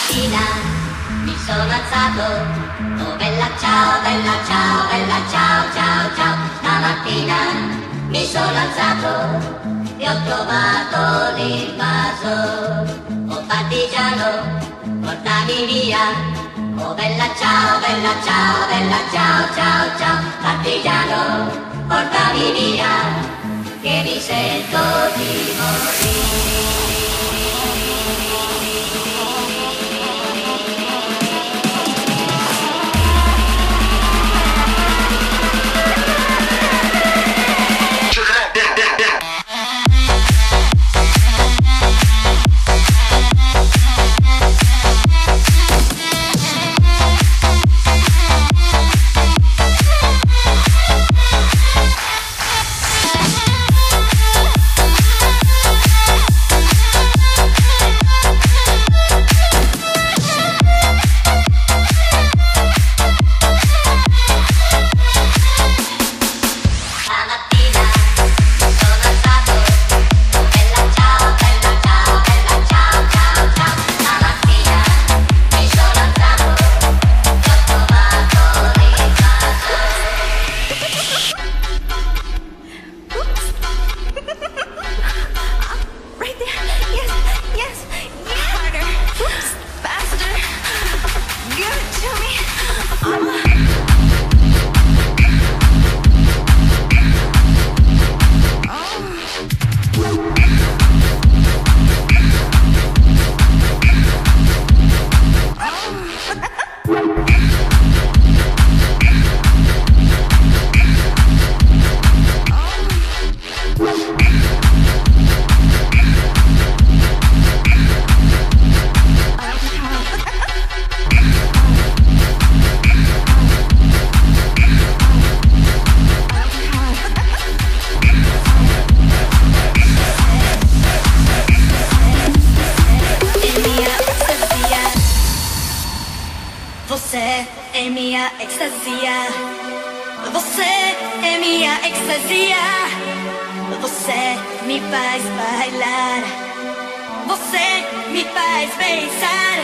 mattina mi sono alzato, oh bella ciao, bella ciao, bella ciao, ciao, ciao. Stamattina mi sono alzato e ho trovato l'invaso. Oh partigiano, portami via. Oh bella ciao, bella ciao, bella ciao, ciao, ciao. Partigiano, portami via, che mi sento di morire. Você é minha extasia. Você é minha extasia. Você me faz bailar. Você me faz pensar.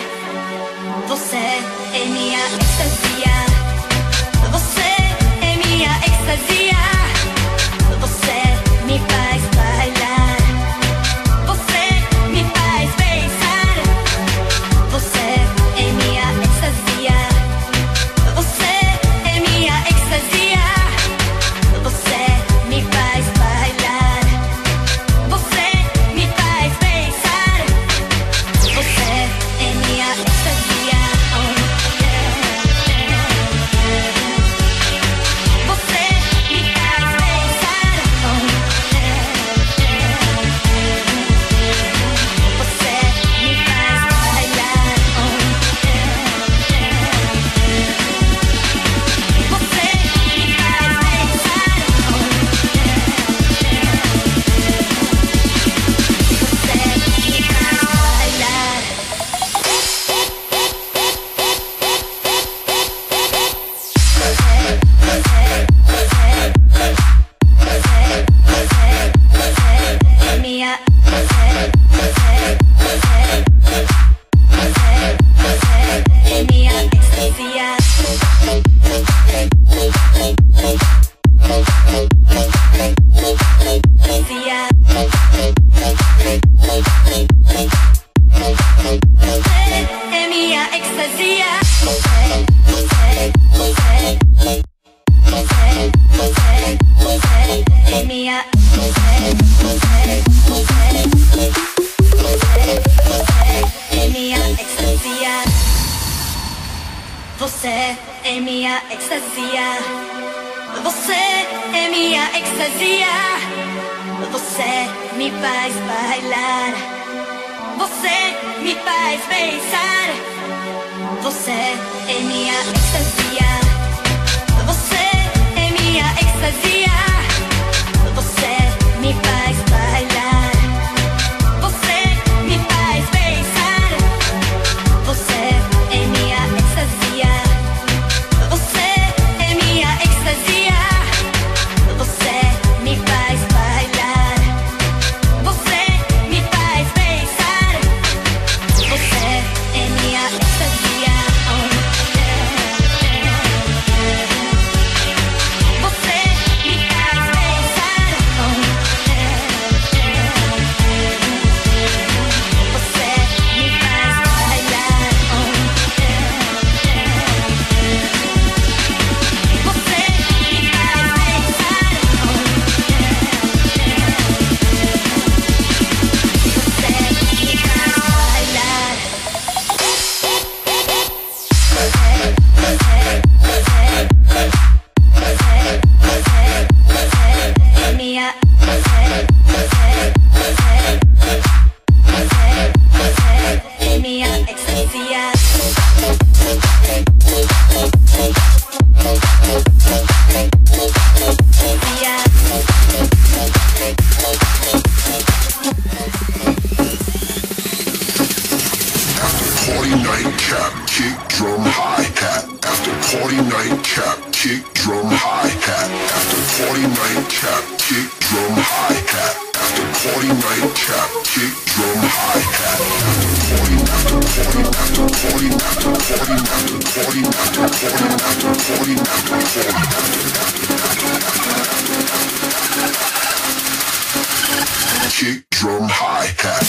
Você é minha extasia. Você é minha extasia. Você me faz bailar. Você me faz pensar. Você é minha extasia. Você é minha extasia. Você me faz bailar. Você me faz pensar. Você é minha extasia. Oh, yeah. Você é minha extasia. Você é minha extasia. Você me faz bailar. Você me faz pensar. Você é minha extasia. Você é minha extasia. Você me faz bailar. Você me faz pensar. Você é minha extasia. Você é minha extasia. Você me faz bailar. Você me faz pensar. Você é minha party nightcap, kick drum hi-hat. After party nightcap, kick drum hi-hat. After party nightcap, kick drum hi-hat. After party nightcap, kick drum hi-hat. After party, after party, after party, after party, after party, after party, after party, after party, kick drum hi-hat.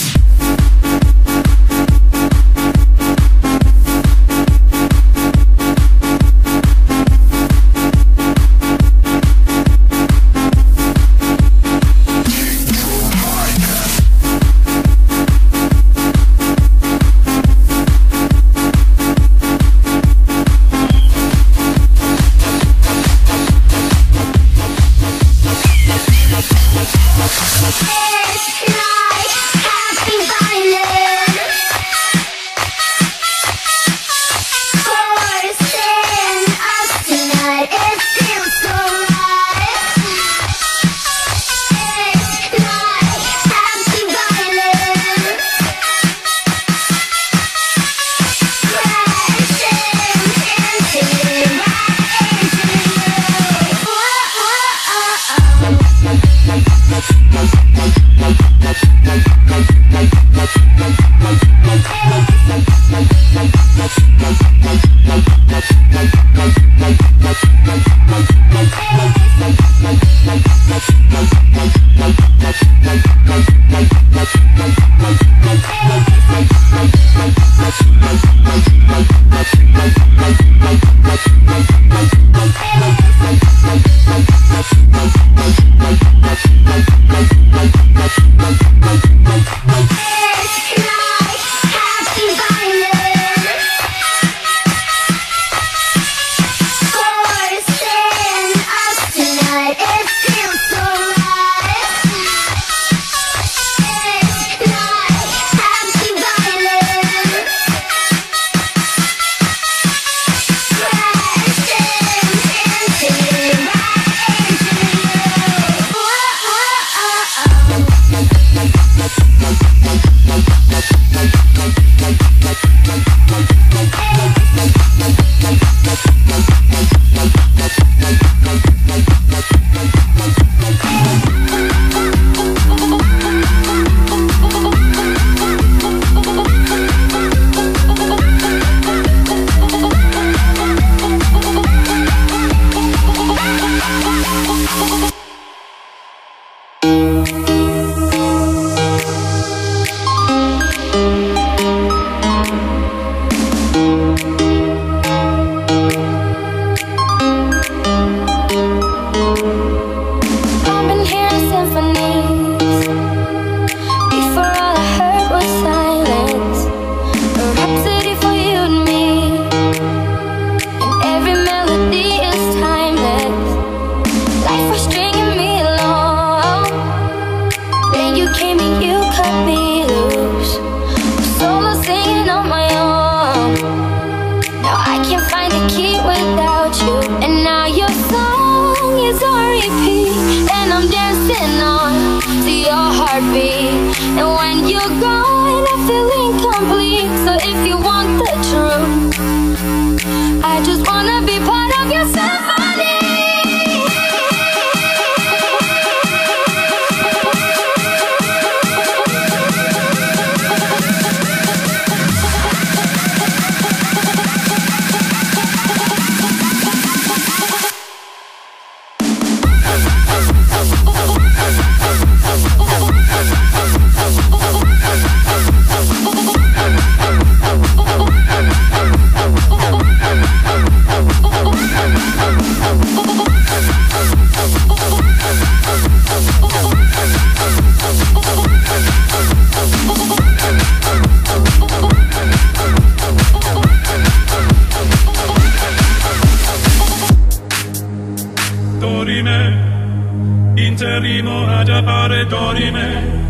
Interrimo ad appare dorime,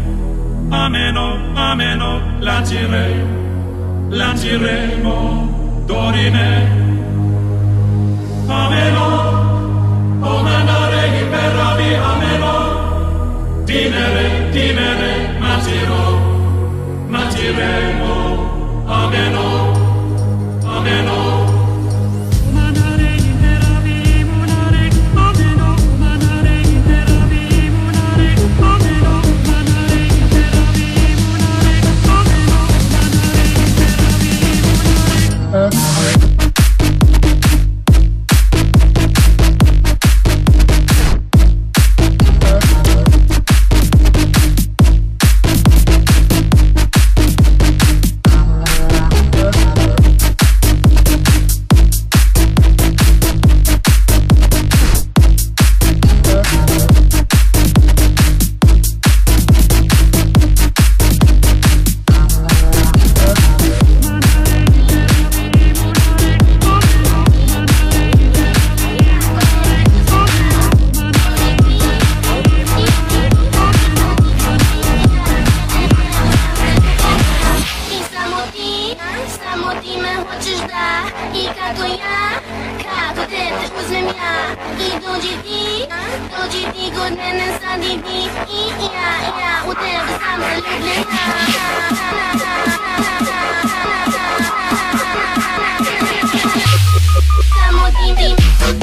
ameno, lanciremo dorime, ameno, o mandare imperavi, ameno, dimere, matiremo, ameno. Samo ti me hoćeš da, i kako ja, kako te uzmem ja. I dođi ti kod mene sad i ti, i ja u tebe sam zaljubljena. Samo ti.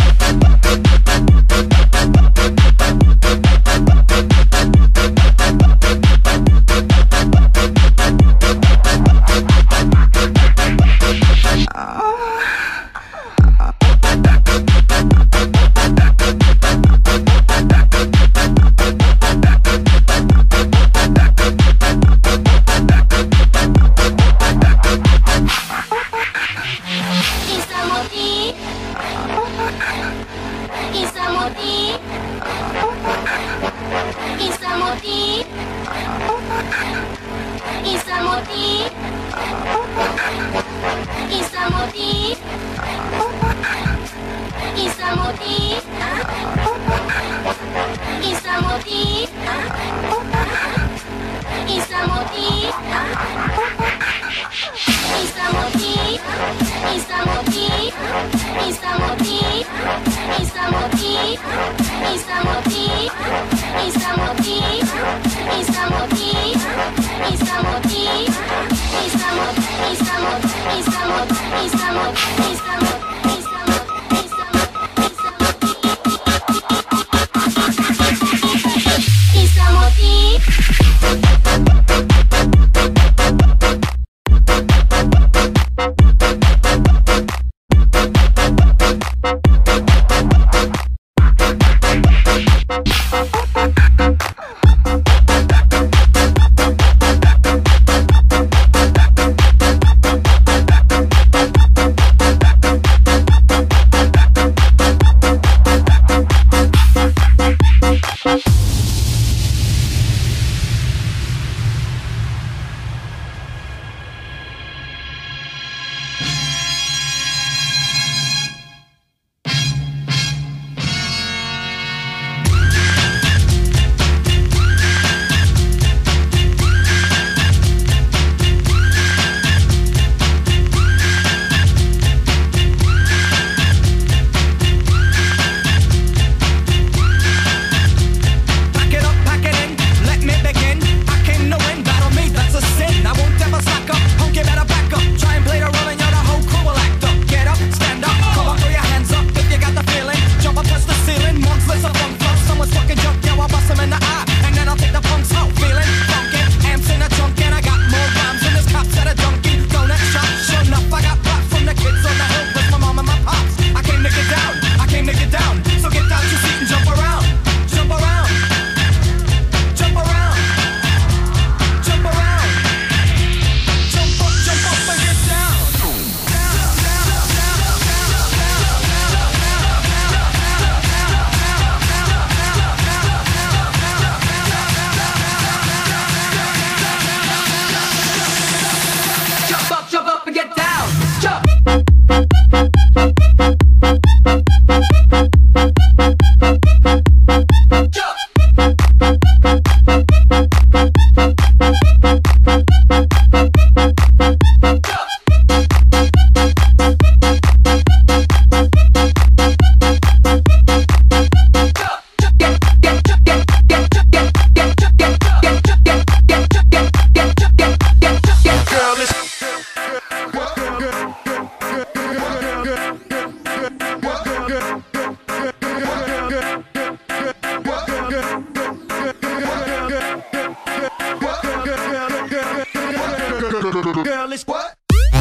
Girl, it's what?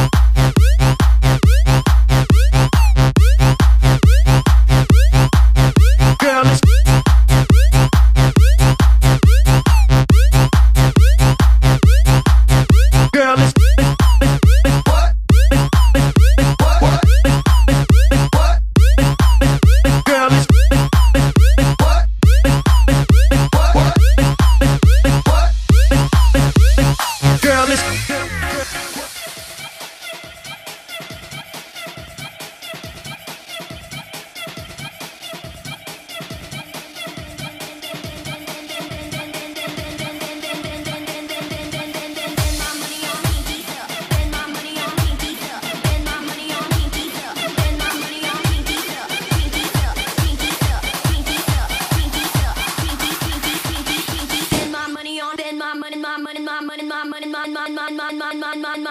Girl, it's girl, it's what? What? Girl, it's what? What? Girl, it's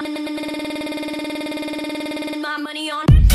my money on